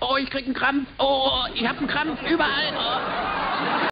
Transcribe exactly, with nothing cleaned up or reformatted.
Oh, ich krieg einen Krampf. Oh, ich hab einen Krampf überall.